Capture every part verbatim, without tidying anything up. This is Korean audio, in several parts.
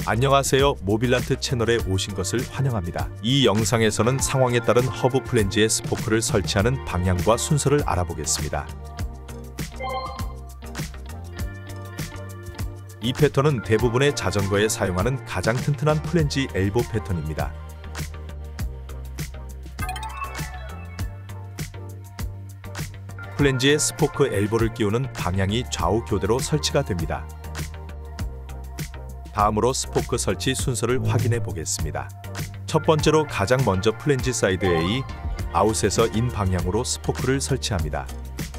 안녕하세요. 모빌란트 채널에 오신 것을 환영합니다. 이 영상에서는 상황에 따른 허브 플랜지의 스포크를 설치하는 방향과 순서를 알아보겠습니다. 이 패턴은 대부분의 자전거에 사용하는 가장 튼튼한 플랜지 엘보 패턴입니다. 플랜지에 스포크 엘보를 끼우는 방향이 좌우 교대로 설치가 됩니다. 다음으로 스포크 설치 순서를 확인해 보겠습니다. 첫 번째로 가장 먼저 플랜지 사이드 A, 아웃에서 인 방향으로 스포크를 설치합니다.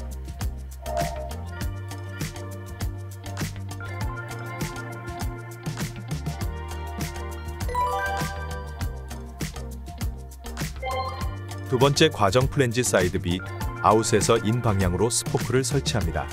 두 번째 과정 플랜지 사이드 B, 아웃에서 인 방향으로 스포크를 설치합니다.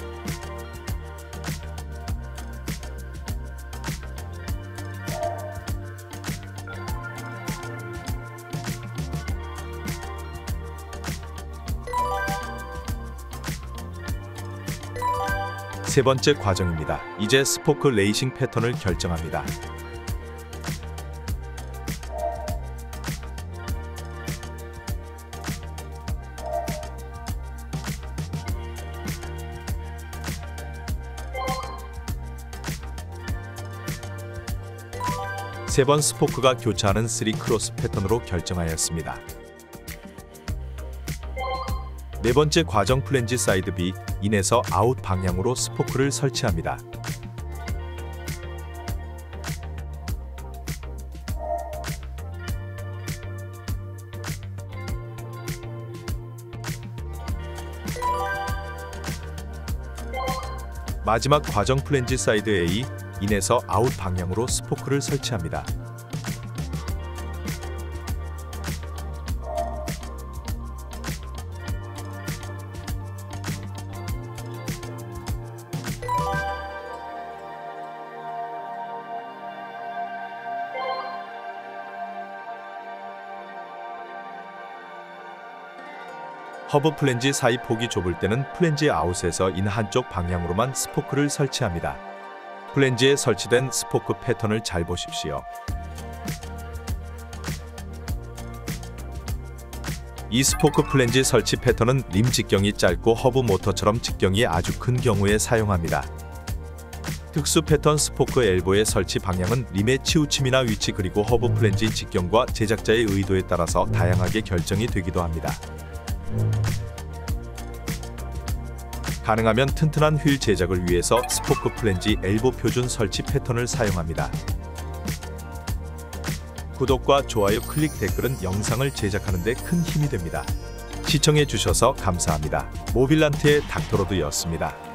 세 번째 과정입니다. 이제 스포크 레이싱 패턴을 결정합니다. 세 번 스포크가 교차하는 쓰리 크로스 패턴으로 결정하였습니다. 네 번째 과정 플랜지 사이드 B, 인에서 아웃 방향으로 스포크를 설치합니다. 마지막 과정 플랜지 사이드 A, 인에서 아웃 방향으로 스포크를 설치합니다. 허브 플랜지 사이 폭이 좁을 때는 플랜지 아웃에서 인 한쪽 방향으로만 스포크를 설치합니다. 플랜지에 설치된 스포크 패턴을 잘 보십시오. 이 스포크 플랜지 설치 패턴은 림 직경이 짧고 허브 모터처럼 직경이 아주 큰 경우에 사용합니다. 특수 패턴 스포크 엘보의 설치 방향은 림의 치우침이나 위치 그리고 허브 플랜지 직경과 제작자의 의도에 따라서 다양하게 결정이 되기도 합니다. 가능하면 튼튼한 휠 제작을 위해서 스포크 플랜지 엘보 표준 설치 패턴을 사용합니다. 구독과 좋아요, 클릭, 댓글은 영상을 제작하는 데 큰 힘이 됩니다. 시청해 주셔서 감사합니다. 모빌란트의 닥터로드였습니다.